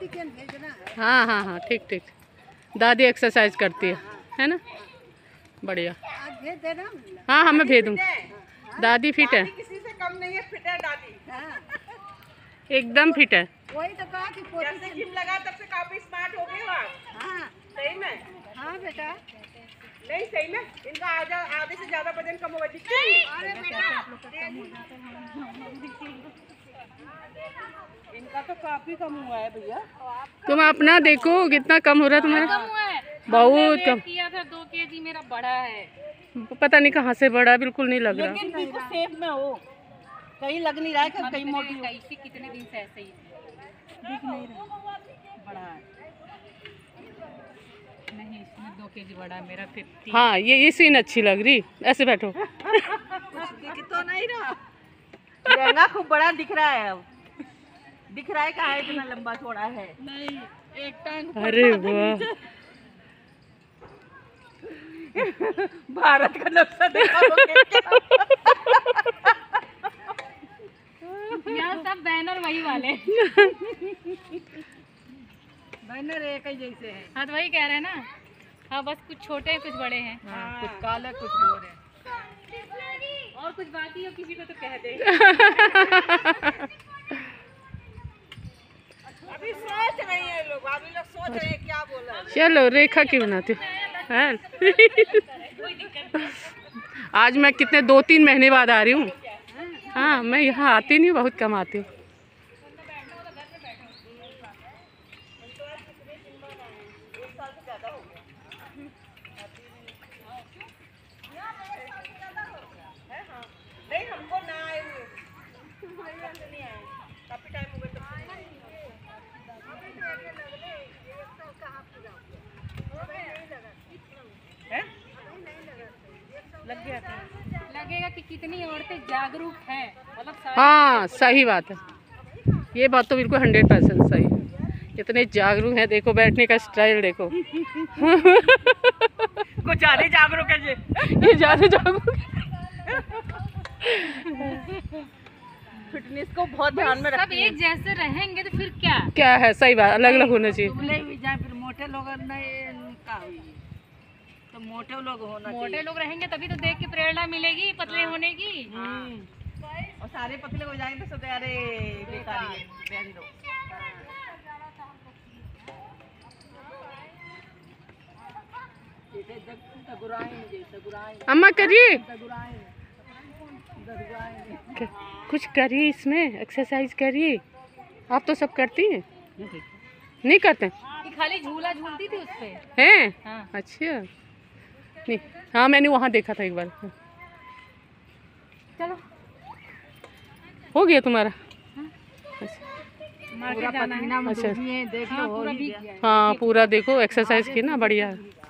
हाँ हाँ हाँ, ठीक ठीक। दादी एक्सरसाइज करती है ना, बढ़िया। हाँ हाँ, मैं भेज दूँगी। दादी फिट है, किसी से कम नहीं है, फिट है दादी, एकदम फिट है। वही तो कहा कि जब से जिम लगा तब से काफी स्मार्ट हो गई हो आप। हाँ सही में। हाँ बेटा, नहीं सही में, इनका आधे से ज्यादा वजन कम होगा दिखती है। अरे बेटा, इनका तो काफी कम हुआ है भैया। तुम अपना देखो कितना कम हो रहा है तुम्हारा। बहुत कम किया था, 2 kg मेरा बढ़ा है। पता नहीं कहाँ से बढ़ा, बिल्कुल नहीं लग रहा। लेकिन बिल्कुल सेफ में हो, कहीं लग नहीं रहा है कि कहीं मोटी हो। कैसे कितने दिन से ऐसे ही दिख नहीं रहा बड़ा है। नहीं, इसमें 2 kg बढ़ा है मेरा 50। हाँ, ये सीन अच्छी लग रही। ऐसे बैठो। दिख तो नहीं रहा, लहंगा खूब बड़ा दिख रहा है। अब दिख रहा है कहाँ इतना लंबा थोड़ा है। नहीं, एक टांग। अरे वाह, भारत का नक्शा देखा यहाँ सब बैनर वही वाले। बैनर एक ही जैसे हैं। हाँ तो वही कह रहे हैं ना। हाँ, बस कुछ छोटे हैं, कुछ बड़े हैं। हाँ, कुछ काले कुछ गोरे, और कुछ बाकी हो किसी को तो कह दे। अभी सोच रहे हैं लोग, अभी लोग सोच रहे हैं क्या बोला। चलो रेखा की बनाती है। आज मैं कितने 2-3 महीने बाद आ रही हूँ। हाँ, मैं यहाँ आती नहीं, बहुत कम आती हूँ। नहीं हमको ना आए हुए, काफी टाइम हो गया। लग गया था, लगेगा कि कितनी औरतें जागरूक हैं, मतलब हाँ सही बात है, ये बात तो बिल्कुल 100% सही है। इतने जागरूक हैं, देखो बैठने का स्टाइल देखो। कुछ ज्यादा जागरूक है ये ज़्यादा जागरूक। फिटनेस को बहुत ध्यान में सब रखते हैं। एक जैसे रहेंगे तो फिर क्या। क्या है, सही बात, अलग अलग होना चाहिए। दुबले भी जाए फिर मोटे लोग नहीं का हुई, तो मोटे लोग होना चाहिए। मोटे लोग रहेंगे तभी तो देख के प्रेरणा मिलेगी पतले होने की। और सारे पतले हो जाएंगे तो सोचते अरे बेकार है, रहने दो। अम्मा करिए, कुछ करिए इसमें, एक्सरसाइज करिए। आप तो सब करती हैं, नहीं करते ये खाली झूला झूलती थी उस पे। हैं? हाँ। अच्छा, नहीं, हाँ मैंने वहाँ देखा था एक बार। चलो हो गया तुम्हारा? मार्केट जाना है। अच्छा, देख लो, हाँ, पूरा भीग गया है। हाँ पूरा देखो, एक्सरसाइज की ना, बढ़िया।